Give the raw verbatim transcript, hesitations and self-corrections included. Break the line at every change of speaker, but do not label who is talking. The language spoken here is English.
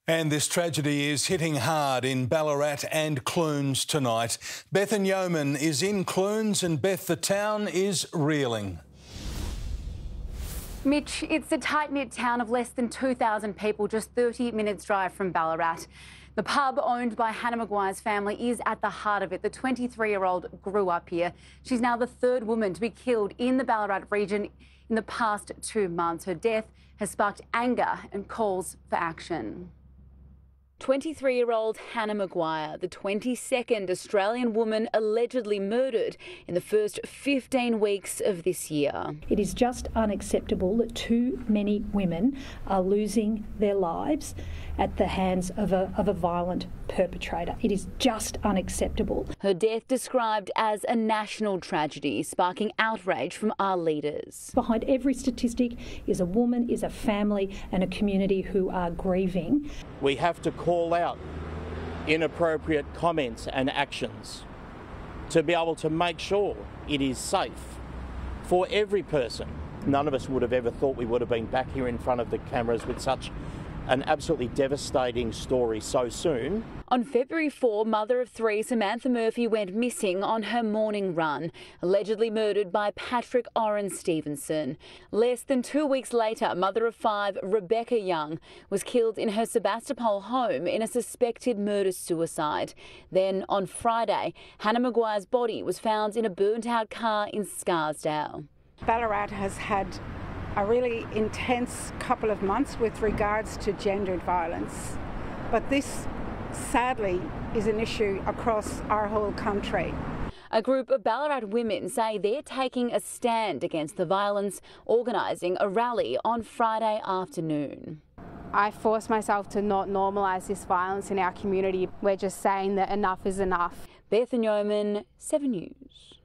And this tragedy is hitting hard in Ballarat and Clunes tonight. Beth and Yeoman is in Clunes, and Beth, the town is reeling.
Mitch, it's a tight-knit town of less than two thousand people, just thirty minutes drive from Ballarat. The pub owned by Hannah McGuire's family is at the heart of it. The twenty-three-year-old grew up here. She's now the third woman to be killed in the Ballarat region in the past two months. Her death has sparked anger and calls for action. twenty-three-year-old Hannah McGuire, the twenty-second Australian woman allegedly murdered in the first fifteen weeks of this year.
It is just unacceptable that too many women are losing their lives at the hands of a, of a violent perpetrator. It is just unacceptable.
Her death described as a national tragedy, sparking outrage from our leaders.
Behind every statistic is a woman, is a family and a community who are grieving.
We have to call out inappropriate comments and actions to be able to make sure it is safe for every person. None of us would have ever thought we would have been back here in front of the cameras with such an absolutely devastating story so soon.
On February fourth, mother of three Samantha Murphy went missing on her morning run, allegedly murdered by Patrick Oren Stevenson. Less than two weeks later, mother of five Rebecca Young was killed in her Sebastopol home in a suspected murder-suicide. Then on Friday, Hannah McGuire's body was found in a burnt-out car in Scarsdale.
Ballarat has had a really intense couple of months with regards to gendered violence, but this sadly is an issue across our whole country.
A group of Ballarat women say they're taking a stand against the violence, organising a rally on Friday afternoon.
I force myself to not normalise this violence in our community. We're just saying that enough is enough.
Beth and Yeoman, seven News.